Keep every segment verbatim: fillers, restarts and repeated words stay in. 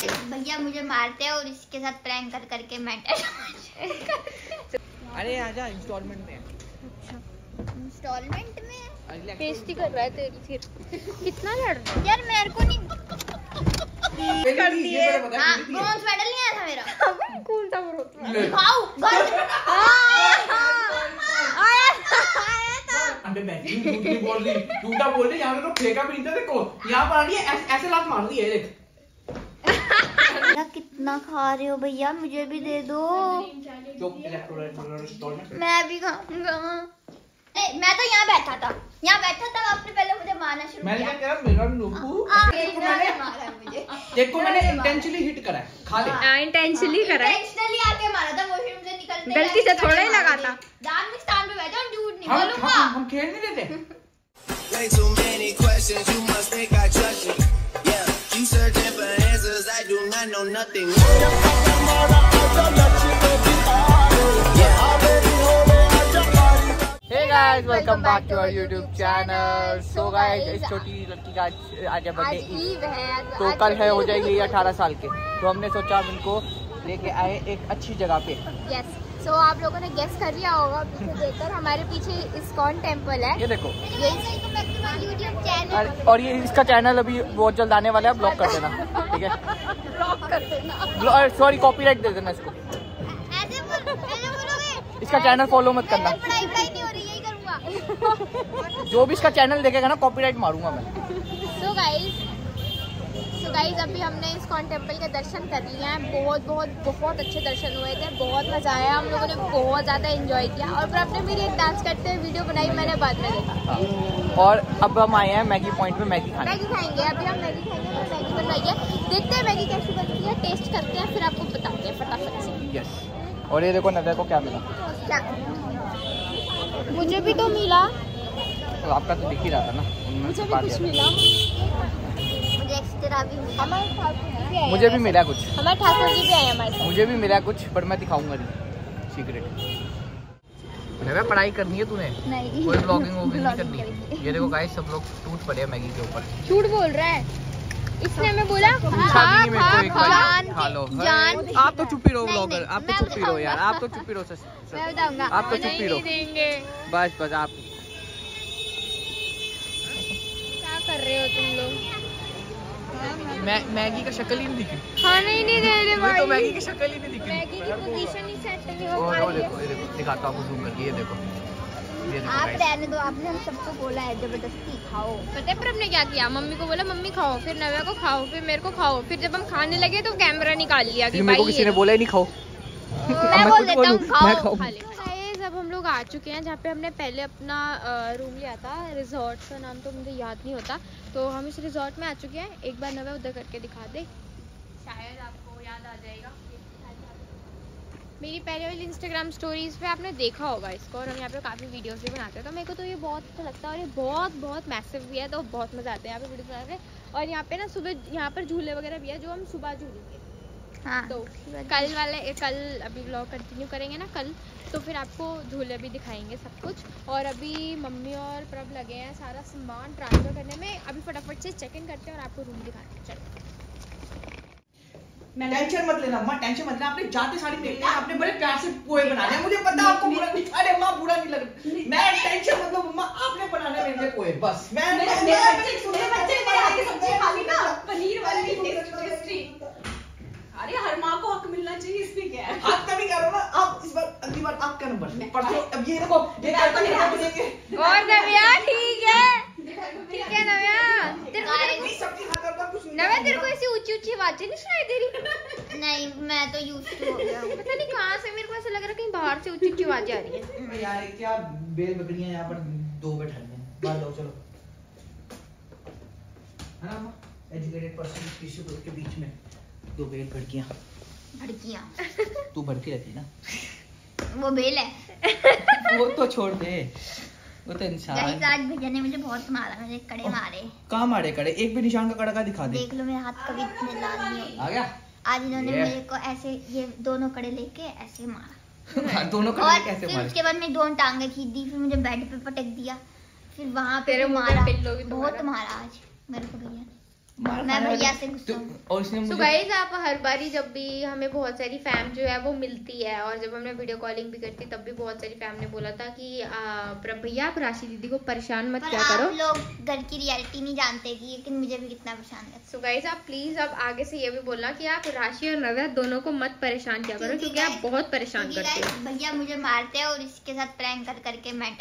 भैया मुझे मारते हैं और इसके साथ प्रैंक कर करके मेंटल। अरे आजा इंस्टॉलमेंट में। इंस्टॉलमेंट में बेइज्जती कर रहा है तेरी। फिर कितना लड़ रहा है यार, मेरे को नहीं कर दिए। ब्रॉन्ज मेडल नहीं आया था मेरा। कौन सा ब्रॉन्ज मेडल? खाओ बोल रही झूठा बोल रही। यहाँ पे तो फेंका भी नहीं था। देखो यहाँ पर आ रही है ऐसे लात मार दी है। देख कितना खा रहे हो भैया, मुझे भी दे दो। मैं भी खाऊंगा। मैं तो यहाँ बैठा था, यहाँ बैठा था। आपने पहले मुझे मारना शुरू मैंने किया। क्या मेरा मारा मुझे। देखो मैंने इंटेंशनली हिट करा है। खा ले। इंटेंशनली करा है। इंटेंशनली आके मारा था। वॉशरूम से निकलते गलती से थोड़ा ही लगा था। धार्मिक स्थान पे बैठा हूँ, झूठ नहीं हम, बोलूंगा। हम, हम खेल नहीं देते। Hey guys, welcome back to our YouTube channel. So guys, इस छोटी लड़की का आज बर्थडे ईव है, तो कल है हो जाएगी अठारह साल के। तो हमने सोचा हम इनको लेके आए एक अच्छी जगह पे। यस, सो आप लोगों ने गेस कर लिया होगा पीछे देखकर, हमारे पीछे इस्कॉन टेम्पल है। ये देखो, ये यूट्यूब चैनल, और ये इसका चैनल अभी बहुत जल्द आने वाला है। ब्लॉक कर देना, ठीक है? ब्लॉक कर देना। सॉरी, कॉपीराइट दे देना इसको। ऐसे बोलोगे? इसका चैनल फॉलो मत करना। पढ़ाई पढ़ाई नहीं हो रही, यही करूंगा। जो भी इसका चैनल देखेगा ना, कॉपीराइट मारूंगा मैं। सो गाइस सो गाइस अभी हमने इस्कॉन टेम्पल के दर्शन कर लिए हैं। बहुत बहुत बहुत अच्छे दर्शन हुए थे। बहुत मजा आया, हम लोगों ने बहुत ज़्यादा एंजॉय किया। और फिर आपने मेरी एक डांस करते हुए वीडियो बनाई, मैंने बाद में देखा। और अब हम आए हैं मैगी पॉइंट में मैगी खाने। मैगी खाएंगे, अभी हम मैगी खाएंगे। तो मैगी बनवाई है, देखते हैं मैगी कैसी बनती है, टेस्ट करते हैं, फिर आपको बताते हैं फटाफट से। यस। और ये देखो नव्या को क्या मिला। मुझे भी तो मिला। तो आपका तो दिख ही रहा था ना। मुझे भी कुछ मिला। मुझे एक्स्ट्रा भी मिला। हमारे ठाकुर जी भी आए। मुझे भी मिला कुछ। हमारे ठाकुर जी भी आए हमारे साथ। मुझे भी मिला कुछ, पर मैं दिखाऊंगा नहीं, सीक्रेट। नव्या पढ़ाई करनी है तूने? नहीं, कोई ब्लॉगिंग वॉगिंग नहीं करनी। ये देखो गाइस, सब लोग टूट पड़े हैं मैगी के ऊपर। झूठ बोल रहा है। इसने हमें बोला खा खा खा। खा लो। जान आप तो चुप ही रहो ब्लॉगर, आप तो चुप ही रहो यार, आप तो चुप ही रहो। मैं बताऊंगा। आप तो चुप ही रहो। देंगे। बस बस आप क्या कर रहे हो तुम लोग? मै, मैगी का शक्ल ही नहीं दिखी। खाना ही नहीं दे रहे भाई। तो मैगी की शक्ल ही नहीं दिखी। मैगी की पोजीशन ही सेट नहीं हो और पा वो रही है। देखो, ये देखो, दिखाता हूँ आपको जूम करके। ये देखो, ये देखो आप guys। रहने दो, आपने हम सबको बोला है जबरदस्ती खाओ। पता है पर हमने क्या किया? मम्मी को बोला मम्मी खाओ, फिर नव्या को खाओ, फिर मेरे को खाओ। फिर जब हम खाने लगे तो कैमरा निकाल लिया कि मेरे को भाई किसी ने बोला ही नहीं खाओ। मैं बोल देता हूँ खाओ। खा ले। अब हम लोग आ चुके हैं जहाँ पे हमने पहले अपना रूम लिया था। रिजॉर्ट का नाम तो मुझे याद नहीं होता। तो हम इस रिजॉर्ट में आ चुके हैं। एक बार नव्या उधर करके दिखा दे, शायद आपको याद आ जाएगा। मेरी पहले वाली इंस्टाग्राम स्टोरीज पे आपने देखा होगा इसको, और हम यहाँ पे काफ़ी वीडियोस भी बनाते हैं। तो मेरे को तो ये बहुत अच्छा लगता है, और ये बहुत बहुत मैसिव भी है, तो बहुत मज़ा आता है यहाँ पे वीडियो बनाने। और यहाँ पे ना सुबह यहाँ पर झूले वगैरह भी है, जो हम सुबह झूलेंगे। हाँ, तो कल वाले कल अभी व्लॉग कंटिन्यू करेंगे ना कल, तो फिर आपको झूले भी दिखाएंगे सब कुछ। और अभी मम्मी और प्रभ लगे हैं सारा सामान ट्रांसफ़र करने में। अभी फटाफट से चेक इन करते हैं और आपको रूम दिखाते हैं। चलो, टेंशन मत लेना अम्मा, टेंशन मत लेना। आपने जाते साड़ी पहननी है, आपने बड़े प्यार से पोहे बनाने हैं। मुझे पता है आपको बुरा नहीं। अरे माँ, बुरा नहीं लग रहा। मैं टेंशन मत लो मम्मा, आपने बनाने मेरे लिए पोहे बस। मैं मेरे बच्चे छोटे बच्चे मेरे हाथ की सब्जी खा ली ना, पनीर वाली टेस्टी। अरे हर माँ को हक मिलना चाहिए, इसमें क्या है? आप कभी करो ना। आप इस बार, अगली बार आपका नंबर। परसों अब ये देखो, ये करता नहीं आप देंगे। और नव्या ठीक है, ठीक है नव्या। नहीं सब्जी खाता था कुछ नहीं। नव्या तेरे को ऐसी ऊंची ऊंची आवाजें नहीं सुनाई दे रही? नहीं, मैं तो यूज्ड टू हो गया हूँ। पता नहीं कहाँ से मेरे को ऐसा लग रहा है कहीं बाहर से ऊंची ऊंची आवाजें आ रही हैं। यार क्या बेल बकरियां यहाँ पर दो बैठे हैं। बात दो चलो, है ना अम्मा? एजुकेटेड पर्सन के बीच में दो बेल भड़कियां। भड़कियां तू भड़की रहती ना, वो बेल है। वो तो छोड़ दे, वो तो इंसान। गाइस, आज भैया ने मुझे बहुत मारा, मुझे कड़े मारे। कहाँ मारे कड़े? एक भी निशान का कड़ा का दिखा दे। देख लो, मेरे हाथ कभी इतने लाल नहीं हुए। आ गया। आज इन्होंने मेरे को ऐसे ये दोनों कड़े लेके ऐसे मारा। दोनों कड़े और कैसे फिर मारे? उसके बाद मेरी दोनों टांगे खींच दी, फिर मुझे बेड पे पटक दिया, फिर वहां पे तेरे मुंह पे मारा। पिल्लो भी तो बहुत मारा। मारा आज मेरे को भैया ने। मैं भैया से गुस्सा हूँ। और इसने So मुझे guys, आप हर बारी जब भी हमें बहुत सारी फैम जो है वो मिलती है और जब हमने वीडियो कॉलिंग भी करती तब भी बहुत सारी फैम ने बोला था कि आ, प्र- भैया आप राशि दीदी को परेशान मत पर क्या आप करो। लोग घर की रियलिटी नहीं जानते कि लेकिन मुझे भी कितना परेशान करते। सो गाइज आप प्लीज अब आगे से ये भी बोलना कि आप राशि और नजर दोनों को मत परेशान क्या करो क्योंकि आप बहुत परेशान क्योंकि करते हो। guys, भैया मुझे मारते हैं और इसके साथ प्रैंक कर करके मैं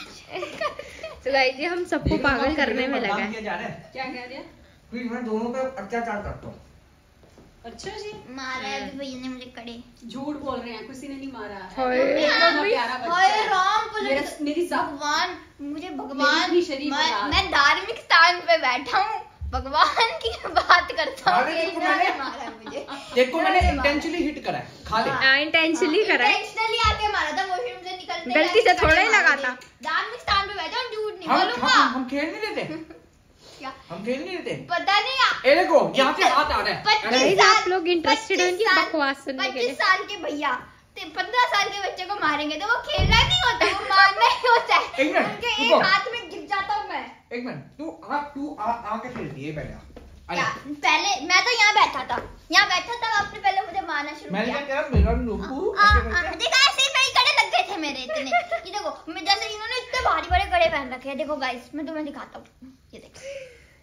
सो गाइज ये हम सबको पागल करने में लगा है। जा रहा है क्या कह दिया? मैं दोनों पे अत्याचार करता हूँ। अच्छा जी, मारा है अभी भैया ने मुझे कड़े। झूठ बोल रहे हैं, किसी ने नहीं मारा है। हाय, इतना प्यारा बच्चा हाय है। राम को मेरा- मेरी सा- भगवान मुझे मेरी भगवान इतनी शरीफ मैं, औलाद। मैं धार्मिक स्थान पे बैठा हूँ भगवान की बात करता हूँ। अरे देखो इन्होंने मैंने- मारा है मुझे। देखो मैंने इन्होंने मारा। इंटेंशनली हिट करा है, खा ले। इंटेंशनली करा है, Intentionally आके मारा था वॉशरूम से निकलते गलती ही से आके थोड़ा ही मारा लगा मुझे। था। धार्मिक स्थान पे बैठा हूँ, झूठ नहीं हम बोलूंगा। हम हम खेल नहीं देते, क्या? हम खेल नहीं देते। पता नहीं आ- ए देखो यहाँ से हाथ आ रहा है। पच्चीस Guys, साल- आप लोग interested हो इनकी पच्चीस साल- बकवास सुनने के लिए? पच्चीस साल के भैया पंद्रह साल के बच्चे को मारेंगे तो वो खेलना नहीं होता, वो मारना ही होता है। एक मिनट, उनके रुको। एक हाथ में गिर जाता हूँ मैं। एक मिनट, तू आ तू आ आके खेलती है पहले। क्या? पहले मैं तो यहाँ बैठा था, यहाँ बैठा था, आपने पहले मुझे मारना शुरू मैंने किया। क्या कहा, मेरा नुपू आ, ऐसे आ, करके। देखा ऐसे ही मेरे कड़े लग गए थे मेरे इतने। ये देखो मैं जैसे इन्होंने इतने भारी बड़े कड़े पहन रखे हैं। देखो गाइस मैं तुम्हें दिखाता हूँ, ये देखो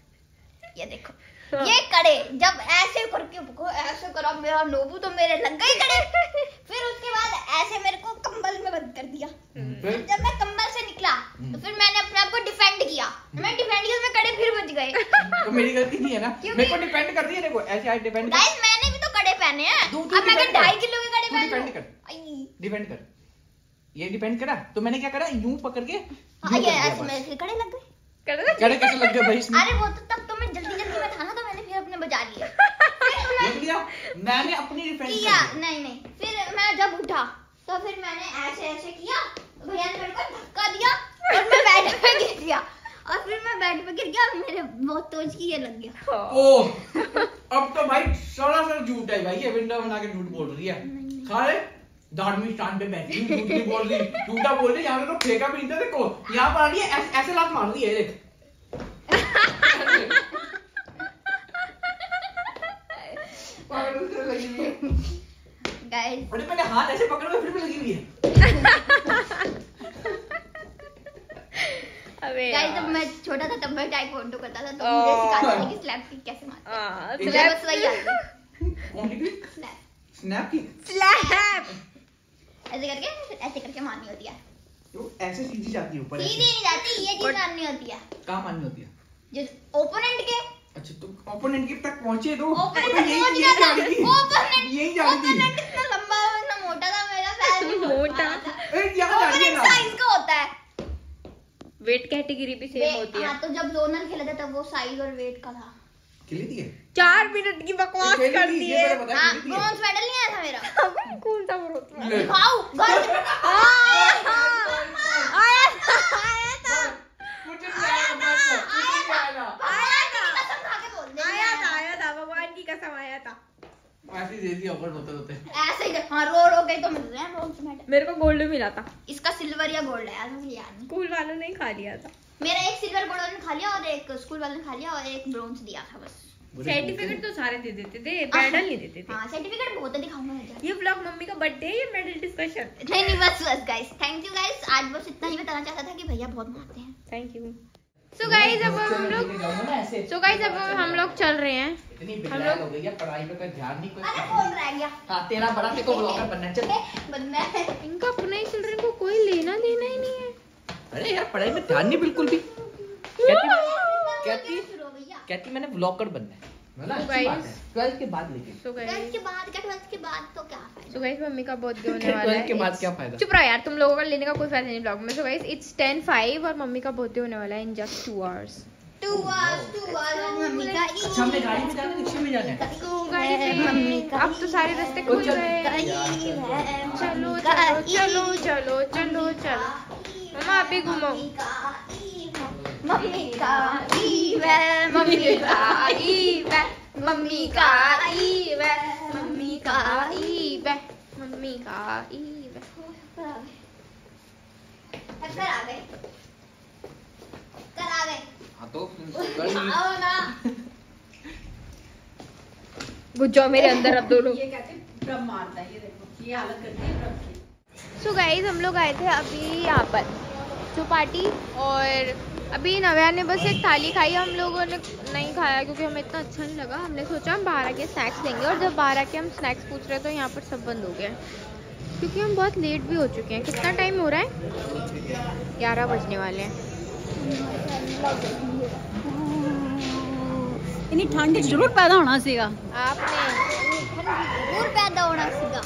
ये देखो ये कड़े जब ऐसे करके को ऐसे करा मेरा नोबू तो मेरे लग गए कड़े। फिर उसके बाद ऐसे मेरे को कंबल में बंद कर दिया। फिर जब मैं कंबल से निकला तो फिर मैंने अपने आप को डिफेंड किया। मैं डिफेंड किया, उसमें कड़े फिर बच गए। तो मेरी गलती नहीं है ना, क्योंकि- मेरे को डिपेंड कर रही है। देखो ऐसे आज डिपेंड कर, गाइस मैंने भी तो कड़े पहने हैं। तू- अब तू मैं अगर defend कर। ढाई किलो के कड़े तू पहन defend लूं- कर। आई, डिपेंड कर। ये डिपेंड करा तो मैंने क्या करा, यूं पकड़ के यूं हाँ, कर ये दिया ऐसे बस। मेरे कड़े लग गए। कड़े कैसे लग गए भाई इसमें? अरे वो तो तब तो मैं जल्दी जल्दी में था ना, तो मैंने फिर अपने बचा लिया। देख लिया, मैंने अपनी डिफेंस किया कर दिया। नहीं नहीं फिर मैं जब उठा तो फिर मैंने ऐसे ऐसे किया, भैया ने मेरे को धक्का दिया और मैं बेड पे गिर गया। और फिर मैं बेड पे गिर गया और मेरे बहुत तोज की ये लग गया। ओ अब तो भाई सरासर झूठ है भाई, ये विंडो बना के झूठ बोल रही है। सारे धार्मिक स्थान पे बैठी हूँ, झूठ नहीं बोल रही, झूठा बोल रही। यहाँ पे तो फेंका भी नहीं था। देखो यहाँ पर आ रही है, ऐसे, ऐसे लात मार रही है। देख गाइस अरे मैंने हाथ ऐसे पकड़ के फिर भी लगी हुई है। अबे गाइस जब मैं छोटा था तब मैं टाइकोंडो करता था, तो मुझे सिखाते थे कि स्लैप किक कैसे मारते हैं। हाँ, मुझे स्लैप बस वही आती है, कौन सी स्लैप। स्नैप की? स्लैप ऐसे करके ऐसे करके मारनी होती है। तो ऐसे सीधी जाती है ऊपर, सीधी ऐसे नहीं जाती, ये चीज मारनी होती है कहाँ मारनी होती है? जो ओपोनेंट के अच्छा तो ओपोनेंट के तक पहुंचे तो ओपोनेंट तो तक यही- पहुंच यही गया था। जानी थी। ओपोनेंट यही जानी थी। ओपोनेंट इतना लंबा और इतना मोटा था, मेरा पैर भी बहुत मोटा। बड़ा था। ए, यहाँ जानी है ओपोनेंट ना। साइज का होता है। वेट कैटेगरी भी सेम वे- होती है। हाँ तो जब जोनल खेला था तब वो साइज और वेट का था। खेली थी ये? चार मिनट की बकवास खेली कर थी, दी ये है। मैंने बताया, हाँ खेली थी ये। ब्रॉन्ज मेडल नहीं आया था मेरा। कौन सा वो? ले। दिखाओ घर आया था, आया था, कुछ नहीं आया, बस, कुछ नहीं आया। आया था कसम खा के बोल दे आया था, आया था, भगवान की कसम आया था। ऐसे ही दे दिया ऊपर होते होते। ऐसे ही हाँ रो रो के तो मिल रहे हैं ब्रॉन्ज मेडल। मेरे को गोल्ड मिला था, इसका सिल्वर या गोल्ड है मुझे याद नहीं। स्कूल वालों ने ही खा लिया था। मेरा एक सिल्वर गोल्ड ने खा लिया और एक स्कूल वाले ने खा लिया और एक ब्रॉन्ज दिया था बस। सर्टिफिकेट तो सारे दे देते थे, मेडल नहीं देते थे। हाँ सर्टिफिकेट बहुत है, दिखाऊंगा मुझे। ये व्लॉग मम्मी का बर्थडे है, ये मेडल डिस्कशन। नहीं नहीं बस बस गाइस, थैंक यू गाइस। आज बस इतना ही बताना चाहता था कि भैया बहुत मारते हैं। Thank you. सो गाइस अब हम लोग सो गाइस अब हम लोग चल रहे हैं। इतनी हम बिगड़ैल लोग- हो गई है, पढ़ाई पे कोई ध्यान नहीं, कोई अरे फोन रह गया हाँ तेरा बड़ा तेरे को ब्लॉगर बनना है, चल। बनना है। इनका अपने चिल्ड्रन को कोई लेना देना ही नहीं है। अरे यार पढ़ाई में ध्यान नहीं बिल्कुल भी। कहती कहती शुरू हो भैया। कहती मैंने ब्लॉगर बनना है, मतलब तो अच्छी बात guys- है। ट्वेल्थ के बाद लेकिन सो ट्वेल्थ गाइस के बाद क्या, ट्वेल्थ के बाद तो क्या फायदा। सो गाइस मम्मी का बर्थडे होने वाला ट्वेल्थ है। के बाद क्या फायदा? चुप रहो यार, तुम लोगों का लेने का कोई फायदा नहीं ब्लॉग में। So guys it's ten five और मम्मी का बर्थडे होने वाला है in just two hours. Two hours two hours mummy का अच्छा हमने गाड़ी में जाना है, रिक्शे में जाना है? तो गाड़ी से मम्मी का अब तो सारे रास्ते खुल चल। गए। चलो चलो चलो चलो चलो चलो मम्मा आप भी घूमो। मम्मी का ईव है, मम्मी का ईव है, मम्मी का ईव है, मम्मी का ईब है, मम्मी का ईब है। कर आ गए कर आ गए हाँ तो आओ ना। घुस जाओ मेरे अंदर अब दोनों। ये कहते हैं प्रभ मारता है, ये देखो ये हालत करती है प्रभ की। सो गाइज हम लोग आए थे अभी यहाँ पर चौपाटी, और अभी नव्या ने बस एक थाली खाई, हम लोगों ने नहीं खाया क्योंकि हमें इतना अच्छा नहीं लगा। हमने सोचा हम बाहर आके स्नैक्स लेंगे, और जब बाहर आके हम स्नैक्स पूछ रहे तो यहाँ पर सब बंद हो गया क्योंकि हम बहुत लेट भी हो चुके हैं। कितना टाइम हो रहा है? ग्यारह बजने वाले हैं। इतनी ठंड जरूर पैदा होना सीगा आपने जरूर पैदा होना सीगा।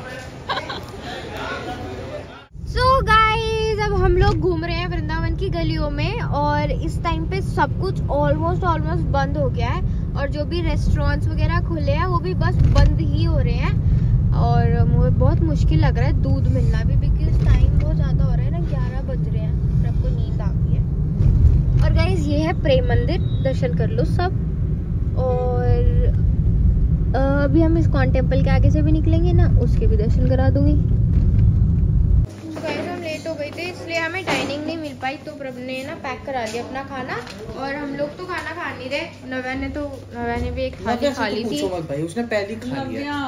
सो so गाइस अब हम लोग घूम रहे हैं वृंदावन की गलियों में, और इस टाइम पे सब कुछ ऑलमोस्ट ऑलमोस्ट बंद हो गया है, और जो भी रेस्टोरेंट्स वगैरह खुले हैं वो भी बस बंद ही हो रहे हैं। और मुझे बहुत मुश्किल लग रहा है दूध मिलना भी, बिकॉज टाइम बहुत ज़्यादा हो रहा है ना, ग्यारह बज रहे हैं, सबको नींद आ गई है। और गाइस ये है प्रेम मंदिर, दर्शन कर लो सब। और अभी हम इस्कॉन टेम्पल के आगे से भी निकलेंगे ना, उसके भी दर्शन करा दूंगी। तो गाइस हम लेट हो गए थे इसलिए हमें डाइनिंग नहीं मिल पाई, तो प्रभ ने ना पैक करा दिया अपना खाना, और हम लोग तो खाना खा नहीं रहे। नव्या ने तो नव्या ने भी एक थाली खा ली थी भाई, उसने पहले ही खा लिया।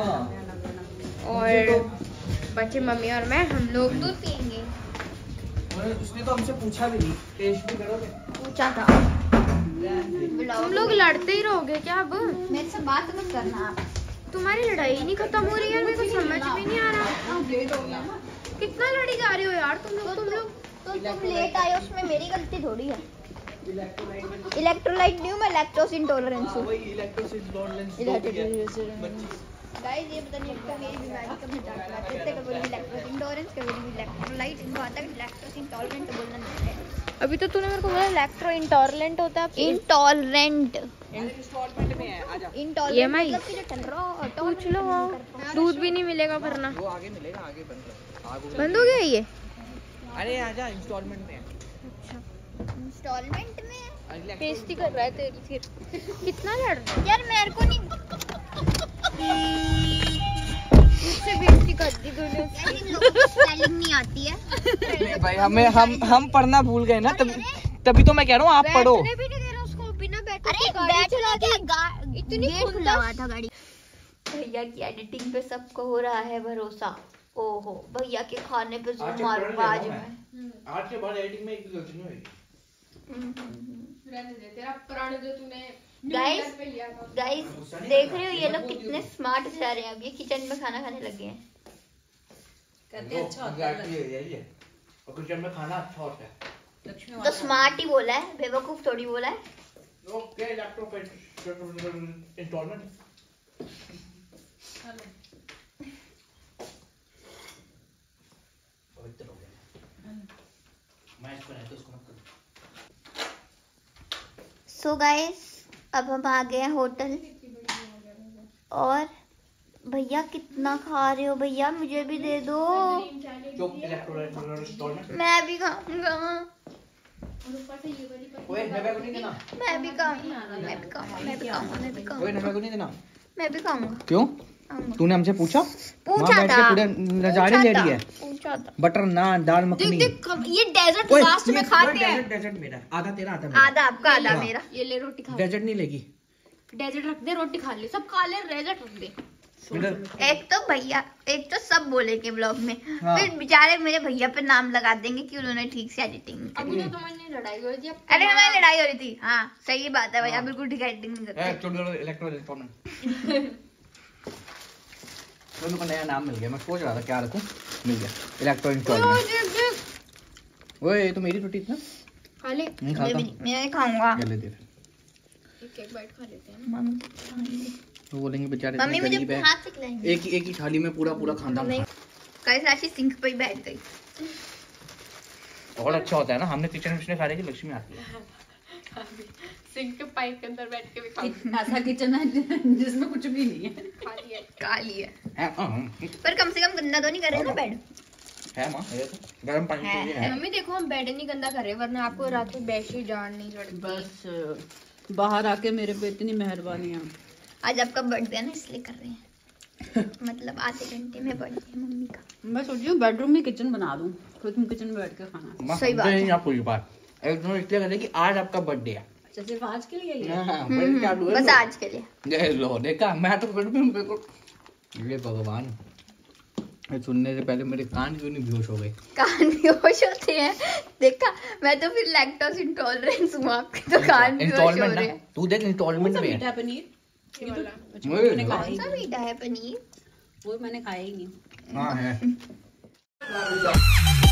और बच्चे मम्मी और मैं हम लोग दूध पियेंगे। उसने तो हमसे पूछा भी नहीं, टेस्ट भी करोगे? पूछा था। तुम लोग लड़ते ही रहोगे क्या अब? मेरे से बात मत करना आप। तुम्हारी लड़ाई नहीं खत्म हो रही है, मेरे को समझ भी नहीं आ रहा कितना लड़ी जा रही हो यार तुम लोग। तुम लोग तो तुम लेट आए, उसमें मेरी गलती थोड़ी है। इलेक्ट्रोलाइट नहीं हूँ मैं, लैक्टोज इंटॉलरेंस हूँ। गाइस ये पता नहीं क्या मेरी बीमारी का मजाक उड़ाते हैं, कभी भी लैक्टोज इंटॉलरेंस, कभी भी इलेक्ट्रोलाइट, इनको आता है लैक्टोज इंटॉलरेंट बोलना नहीं है। अभी तो तूने मेरे को बोला लैक्टो इंटॉलरेंट होता है। इंटॉलरेंट इंस्टॉलमेंट में है, आजा। Intolerant EMI? मतलब कि जो ठंड रहा पूछ लो, दूध भी नहीं मिलेगा वरना। वो आगे मिलेगा, आगे बंद है। आगे बंद हो गया ये? अरे आजा, इंस्टॉलमेंट में है। इंस्टॉलमेंट में बेइज्जती कर रहा है तेरी फिर। कितना लड़ रहा है? यार मेरे को नहीं मुझसे बेइज्जती कर दी तूने उसकी। इन लोगों को स्पेलिंग नहीं आती है। नहीं भाई, हमें हम हम पढ़ना भूल गए ना, तब तभी तो मैं कह रहा हूँ आप पढ़ो। बैठने भी नहीं दे रहा उसको, बिना बैठे अरे के गाड़ी बैठ चला क्या दी। गा- इतनी गेट खुंदस। खुला हुआ था गाड़ी। भैया की एडिटिंग पे सबको हो रहा है भरोसा। ओहो भैया के खाने पे जोर मारूंगा आज मैं। आज के बाद एडिटिंग में एक गलती नहीं हुई। रहने दे, तेरा प्रण जो तूने गाइस पे लिया था। गाइस देख रहे हो ये लोग कितने स्मार्ट जा रहे हैं, अब ये किचन में खाना खाने लगे हैं। कहते हैं अच्छा होता है यही है, और किचन में खाना अच्छा होता है। लक्ष्मी तो माता। स्मार्ट ही बोला है, बेवकूफ थोड़ी बोला है। Okay, laptop instalment. पवित्र हो गया मैं इसको नहीं तो उसको मत करो। सो गाइस अब हम आ गए हैं होटल, और भैया कितना खा रहे हो भैया, मुझे भी दे दो। चुप, इलेक्ट्रोलाइट इंस्टॉलमेंट। मैं भी खाऊंगा, ओए नवे को नहीं देना। मैं भी खाऊंगा, मैं भी खाऊंगा, मैं भी खाऊंगा, मैं भी ओए खाऊंगा, नवे को नहीं देना। मैं भी खाऊंगा। क्यों? खाऊंगा। तूने हमसे पूछा? पूछा वहाँ बैठ था। के पूरे नजारे ले रही है। पूछा था। बटर नान, दाल मखनी। देख देख ये डेजर्ट ओए, लास्ट में ये- खाते ओए, हैं। डेजर्ट डेजर्ट मेरा, आधा तेरा आधा मेरा। आधा आपका आधा हाँ। मेरा। ये ले रोटी खा ले। डेजर्ट नहीं लेगी। डेजर्ट रख दे, रोटी खा ले, सब खा ले, डेजर्ट रख दे। इधर एक तो भैया, एक तो सब बोलेंगे ब्लॉग में, हाँ। फिर बेचारे मेरे भैया पे नाम लगा देंगे कि उन्होंने ठीक से एडिटिंग नहीं करी। अभी तो तुम्हारी लड़ाई हो रही थी। अब अरे हमारी लड़ाई हो रही थी। हाँ सही बात है भैया, हाँ। बिल्कुल ठीक एडिटिंग नहीं ए, करते। छोड़ दो इलेक्ट्रोलाइट। मेरे को नया नाम मिल गया, मैं सोच रहा था क्या रखूं, मिल गया इलेक्ट्रो इंस्टॉलमेंट। ओए ये तो मेरी रोटी थी ना, खा ले, नहीं मैं खाता। भी नहीं- मैं नहीं खाऊंगा। ले दे फिर। एक एक बाइट खा लेते हैं। मम्मी तो बोलेंगे बेचारे मम्मी इतने मुझे गरीब है, हाथ से खिलाएंगे। एक ही एक ही थाली में पूरा पूरा खानदान नहीं। खा। कल राशि सिंक पे ही बैठ गई। बहुत अच्छा होता है ना, हमने किचन में खा रही थी, लक्ष्मी आती है। सिंक के पाइप के अंदर बैठ के भी खा ऐसा किचन है जिसमें कुछ भी नहीं है। खा लिया। काली है, है हाँ, पर कम से कम गंदा तो नहीं कर रहे ना बेड। है माँ, ये तो गर्म पानी है, के लिए है। मम्मी देखो हम बेड नहीं गंदा कर रहे, वरना आपको रात को बेडशीट जान नहीं पड़ती। बस बाहर आके मेरे पे इतनी मेहरबानी है। आज आपका बर्थडे है ना, इसलिए कर रहे हैं। मतलब आधे घंटे में बर्थडे है मम्मी का। मैं सोच रही हूँ बेडरूम में किचन बना दूँ, खुद में किचन में बैठ के खाना। माँ, सही बात समझे है। नहीं आप पूरी बात। एक तो इसलिए कहते हैं कि आज आपका बर्थडे है, अच्छा सिर्फ आज के लिए ये? हाँ, फिर क्या हुआ? बस आज के लिए। ये लो देखा, मैं तो फिर भी मेरे को ये भगवान, ये सुनने से पहले मेरे कान क्यों नहीं बेहोश हो गए? कान बेहोश होते हैं, देखा मैं तो फिर लैक्टोज इंटॉलरेंस हूँ, आपके तो कान बेहोश हो इंस्टॉलमेंट रहे ना, हैं। तू देख इंस्टॉलमेंट में मीठा है। पनीर ये तो अच्छा, मुझे मैंने खाया कौन ही सा नहीं। मीठा है पनीर? वो मैंने खाया ही नहीं। हाँ है।